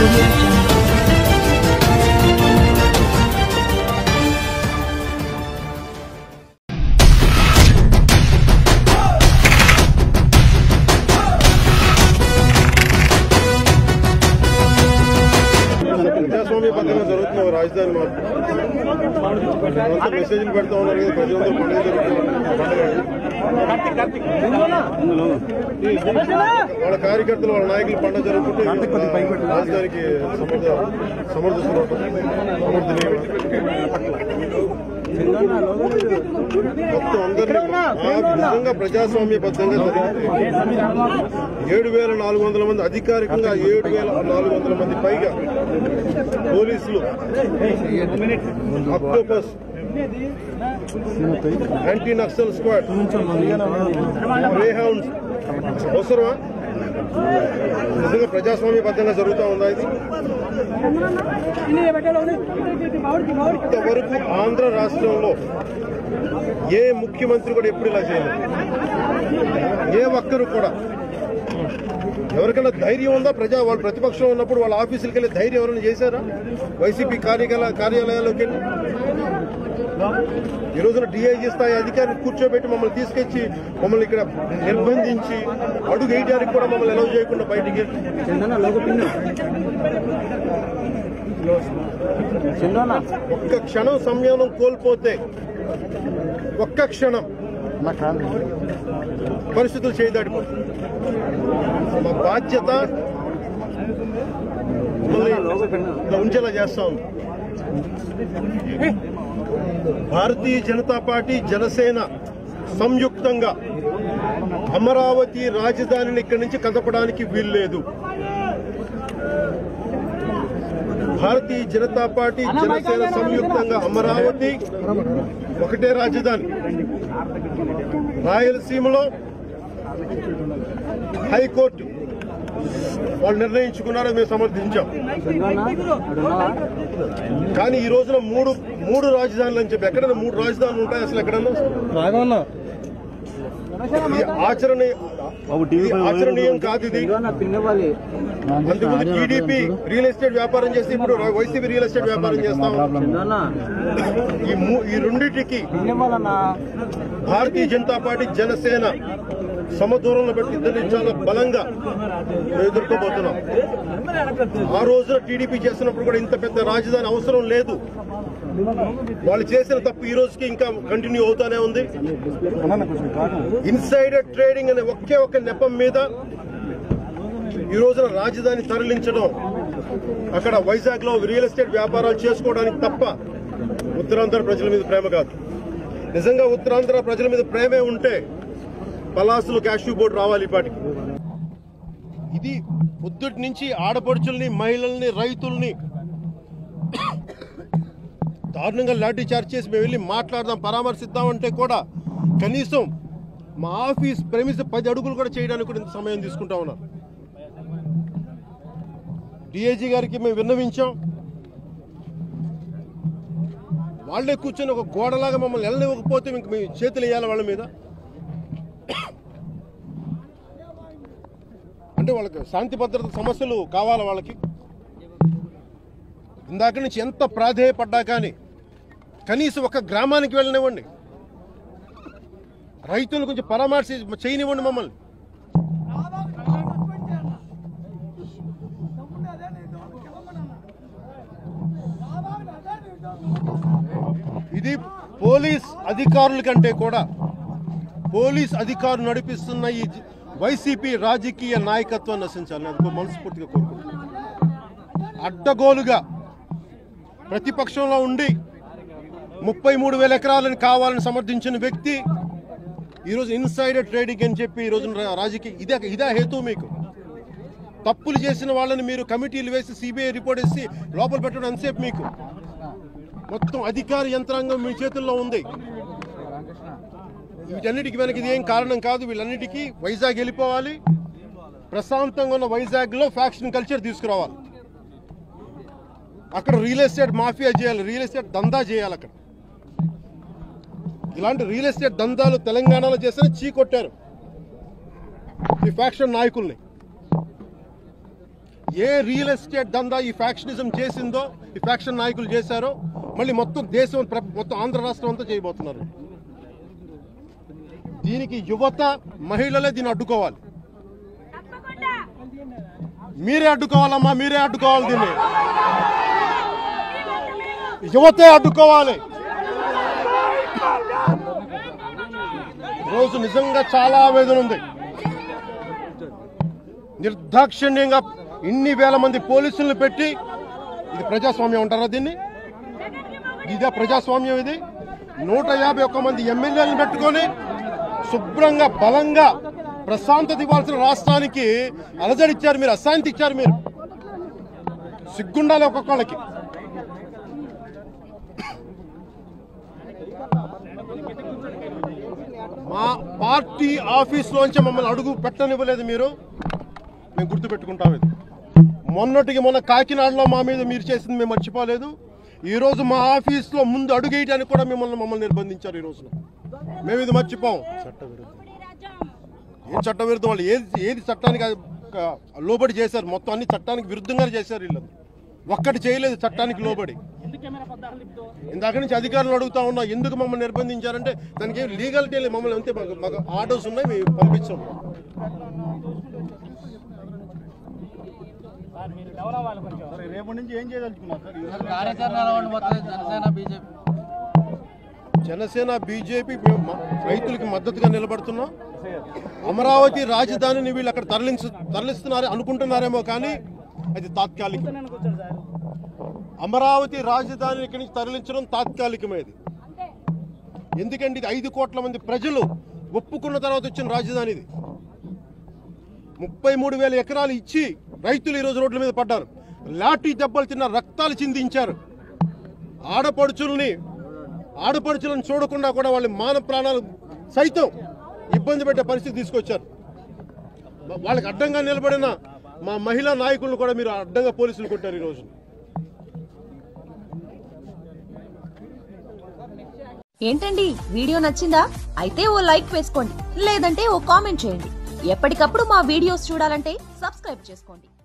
ప్రజాస్వామ్య పద్ధతిలో జరుగుతున్న రాజధాని మెసేజ్లు పెడతా ఉన్నారు కదా ప్రజలందరూ పండుగ వాళ్ళ కార్యకర్తలు వాళ్ళ నాయకులు పండుగ జరుగుతుంటే రాజధానికి మొత్తం అందరినీ నిజంగా ప్రజాస్వామ్యబద్ధంగా జరిగింది 7,400 మంది అధికారికంగా 7,400 మంది పైగా పోలీసులు Octopus anti Naxal squad Greyhounds అవసరమా నిజంగా ప్రజాస్వామ్యబద్ధంగా జరుగుతూ ఉందా ఇది ఇంతవరకు ఆంధ్ర రాష్ట్రంలో ఏ ముఖ్యమంత్రి కూడా ఎప్పుడు ఇలా చేయలేదు ఏ ఒక్కరు కూడా ఎవరికైనా ధైర్యం ఉందా వాళ్ళు ప్రతిపక్షంలో ఉన్నప్పుడు వాళ్ళ ఆఫీసులకు వెళ్ళి ధైర్యం ఎవరైనా చేశారా వైసీపీ కార్యాలయాల్లోకి వెళ్ళి ఈ రోజున డిఐజీ స్థాయి అధికారిని కూర్చోబెట్టి మమ్మల్ని తీసుకొచ్చి మమ్మల్ని ఇక్కడ నిర్బంధించి అడుగు వేయడానికి కూడా మమ్మల్ని అలౌ చేయకుండా బయటికి ఒక్క క్షణం సంయమనం కోల్పోతే ఒక్క క్షణం పరిస్థితులు చేయదాడిపోతుంది మా బాధ్యత ఉంచేలా చేస్తాం భారతీయ జనతా పార్టీ జనసేన సంయుక్తంగా అమరావతి రాజధానిని ఇక్కడి నుంచి కదపడానికి వీల్లేదు భారతీయ జనతా పార్టీ జనసేన సంయుక్తంగా అమరావతి ఒకటే రాజధాని రాయలసీమలో హైకోర్టు వాళ్ళు నిర్ణయించుకున్నారో మేము సమర్థించాం కానీ ఈ రోజున మూడు రాజధానులు అని చెప్పి ఎక్కడైనా 3 రాజధానులు ఉంటాయి అసలు ఎక్కడన్నా ఆచరణీయం కాదు ఇది అంతకుముందు టీడీపీ రియల్ ఎస్టేట్ వ్యాపారం చేసి ఇప్పుడు వైసీపీ రియల్ ఎస్టేట్ వ్యాపారం చేస్తాం ఈ రెండింటికి భారతీయ జనతా పార్టీ జనసేన సమదూరంలో పెట్టి ఇద్దరిని చాలా బలంగా ఎదుర్కోబోతున్నాం ఆ రోజున టీడీపీ చేస్తున్నప్పుడు కూడా ఇంత పెద్ద రాజధాని అవసరం లేదు వాళ్ళు చేసిన తప్పు ఈ రోజుకి ఇంకా కంటిన్యూ అవుతానే ఉంది ఇన్సైడర్ ట్రేడింగ్ అనే ఒకే ఒక నెపం మీద ఈ రోజున రాజధాని తరలించడం అక్కడ వైజాగ్ లో రియల్ ఎస్టేట్ వ్యాపారాలు చేసుకోవడానికి తప్ప ఉత్తరాంధ్ర ప్రజల మీద ప్రేమ కాదు నిజంగా ఉత్తరాంధ్ర ప్రజల మీద ప్రేమే ఉంటే పలాసులు క్యాష్యూ బోర్డు రావాలి పాటికి ఇది పొద్దుటి నుంచి ఆడపడుచుల్ని మహిళల్ని రైతుల్ని దారుణంగా లాఠీ చార్జ్ చేసి మేము వెళ్ళి మాట్లాడదాం పరామర్శిద్దామంటే కూడా కనీసం మా ఆఫీస్ ప్రెమిస్ 10 అడుగులు కూడా చేయడానికి కూడా ఇంత సమయం తీసుకుంటా ఉన్నారు డిఐజీ గారికి మేము విన్నవించాం వాళ్లే కూర్చొని ఒక గోడలాగా మమ్మల్ని వెళ్ళనివ్వకపోతే ఇంక మేము చేతులు వేయాలి వాళ్ళ మీద అంటే వాళ్ళకి శాంతి భద్రత సమస్యలు కావాలా వాళ్ళకి ఇందాక నుంచి ఎంత ప్రాధేయపడ్డా కానీ కనీసం ఒక గ్రామానికి వెళ్ళనివ్వండి రైతుల గురించి పరామర్శ చేయనివ్వండి మమ్మల్ని ఇది పోలీస్ అధికారుల కంటే కూడా పోలీస్ అధికారులు నడిపిస్తున్న ఈ వైసీపీ రాజకీయ నాయకత్వం నశించాలని అది మనస్ఫూర్తిగా కోరుకుంటున్నాను అడ్డగోలుగా ప్రతిపక్షంలో ఉండి 33,000 ఎకరాలను కావాలని సమర్థించిన వ్యక్తి ఈరోజు ఇన్సైడర్ ట్రేడింగ్ అని చెప్పి ఈరోజు రాజకీయ ఇదే హేతు మీకు తప్పులు చేసిన వాళ్ళని మీరు కమిటీలు వేసి సిబిఐ రిపోర్ట్ వేసి లోపల పెట్టడం అంతసేపు మీకు మొత్తం అధికార యంత్రాంగం మీ చేతుల్లో ఉంది వీటన్నిటికీ వెనక ఇది ఏం కారణం కాదు వీళ్ళన్నిటికీ వైజాగ్ వెళ్ళిపోవాలి ప్రశాంతంగా ఉన్న వైజాగ్లో ఫ్యాక్షన్ కల్చర్ తీసుకురావాలి అక్కడ రియల్ ఎస్టేట్ మాఫియా చేయాలి రియల్ ఎస్టేట్ దందా చేయాలి అక్కడ ఇలాంటి రియల్ ఎస్టేట్ దందాలు తెలంగాణలో చేస్తే చీకొట్టారు ఈ ఫ్యాక్షన్ నాయకుల్ని ఏ రియల్ ఎస్టేట్ దందా ఈ ఫ్యాక్షనిజం చేసిందో, ఈ ఫ్యాక్షన్ నాయకులు చేశారో మళ్ళీ మొత్తం దేశం, మొత్తం ఆంధ్ర రాష్ట్రం అంతా చేయబోతున్నారు. దీనికి యువత, మహిళలే దీన్ని అడ్డుకోవాలి. మీరే అడ్డుకోవాలమ్మా, మీరే అడ్డుకోవాలి. దీన్ని యువతే అడ్డుకోవాలి. రోజు నిజంగా చాలా ఆవేదన ఉంది. నిర్దాక్షిణ్యంగా ఇన్ని వేల మంది పోలీసులను పెట్టి, ఇది ప్రజాస్వామ్యం అంటారా? దీన్ని ఇదే ప్రజాస్వామ్యం? ఇది 151 మంది ఎమ్మెల్యేలను పెట్టుకొని శుభ్రంగా, బలంగా, ప్రశాంతత ఇవ్వాల్సిన రాష్ట్రానికి అలజడిచ్చారు మీరు, అశాంతి ఇచ్చారు మీరు. సిగ్గుండాలి ఒక్కొక్కళ్ళకి. మా పార్టీ ఆఫీస్లోంచి మమ్మల్ని అడుగు పెట్టనివ్వలేదు మీరు. మేము గుర్తు పెట్టుకుంటాం. ఇది మొన్న కాకినాడలో మా మీద మీరు చేసింది మేము మర్చిపోలేదు. ఈరోజు మా ఆఫీస్లో ముందు అడుగు వేయడానికి కూడా మమ్మల్ని నిర్బంధించారు. ఈ రోజున మేము ఇది మర్చిపోం. ఏం చట్టవిరుద్ధం? వాళ్ళు ఏది చట్టానికి లోబడి చేశారు? మొత్తం అన్ని చట్టానికి విరుద్ధంగా చేశారు. వీళ్ళు ఒక్కటి చేయలేదు చట్టానికి లోబడి. ఇందాక నుంచి అధికారులు అడుగుతా ఉన్నా, ఎందుకు మమ్మల్ని నిర్బంధించారంటే దానికి ఏం లీగాలిటీ లేదు. మమ్మల్ని అంతే, మాకు ఆర్డర్స్ ఉన్నాయి, మేము పంపించాం. జనసేన బీజేపీ రైతులకి మద్దతుగా నిలబడుతున్నాం. అమరావతి రాజధానిని వీళ్ళు అక్కడ తరలిస్తున్నారు అనుకుంటున్నారేమో, కానీ అది తాత్కాలికం. అమరావతి రాజధానిని ఇక్కడి నుంచి తరలించడం తాత్కాలికమేది. ఎందుకంటే ఇది 5 కోట్ల మంది ప్రజలు ఒప్పుకున్న తర్వాత వచ్చిన రాజధాని. ఇది 33,000 ఎకరాలు ఇచ్చి రైతులు ఈరోజు రోడ్ల మీద పడ్డారు. లాఠీ దెబ్బలు తిన్న, రక్తాలు చిందించారు. ఆడపడుచులను చూడకుండా కూడా వాళ్ళ మాన ప్రాణాలు సైతం ఇబ్బంది పెట్టే పరిస్థితి తీసుకొచ్చారు. వాళ్ళకి అడ్డంగా నిలబడిన మా మహిళా నాయకులను కూడా మీరు అడ్డంగా పోలీసులు కొట్టారు ఈరోజు. ఏంటండి, వీడియో నచ్చిందా? అయితే ఓ లైక్ వేసుకోండి, లేదంటే ఓ కామెంట్ చేయండి. ఎప్పటికప్పుడు మా వీడియోస్ చూడాలంటే సబ్స్క్రైబ్ చేసుకోండి.